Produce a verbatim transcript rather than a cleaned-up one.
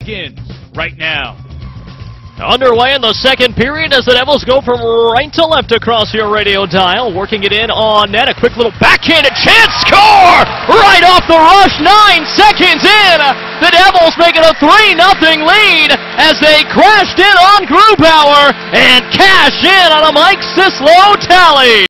begins right now. Underway in the second period as the Devils go from right to left across your radio dial, working it in on net. A quick little backhanded chance, score! Right off the rush, nine seconds in. The Devils make it a three nothing lead as they crashed in on Grubauer and cashed in on a Mike Sislo tally.